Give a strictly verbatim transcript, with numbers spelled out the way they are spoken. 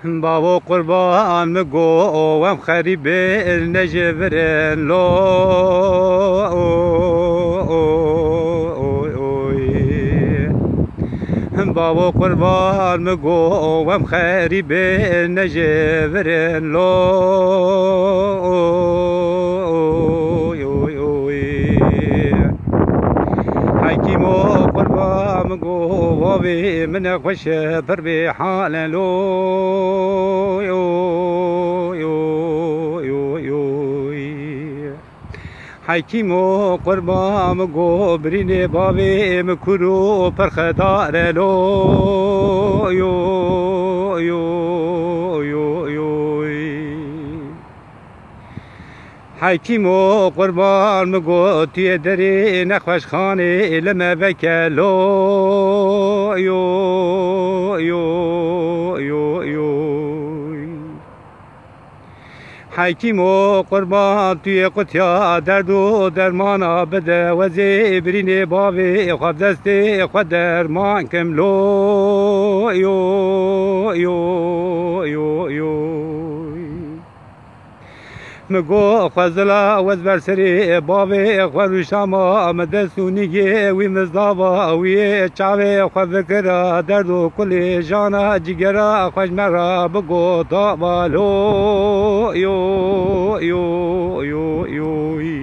بابا قربان مگو وم خریب نجبرن لو بابا قربان مگو وم خریب نجبرن لو حکیمو قربان مگو وابی من خوش پر بی حال لو حکیمو قربان مگو برین بابی مکرو پر خدار لو یو یو یو یو حکیمو قربان مگو تی دری نخوش خانه لما بکلو یو یو یو یو حکیمو قربان توی قطیا درد و درمانا بده وزی برین باوی خواب دستی خود درمان کم لو یو یو یو یو مگو خوزلا وز برسری باوی خود شاما مدسونیگی وی مزداوا وی چاوی خود ذکر درد و کل جانا جگرا خوش مرا بگو تا بالو یو یو یو یو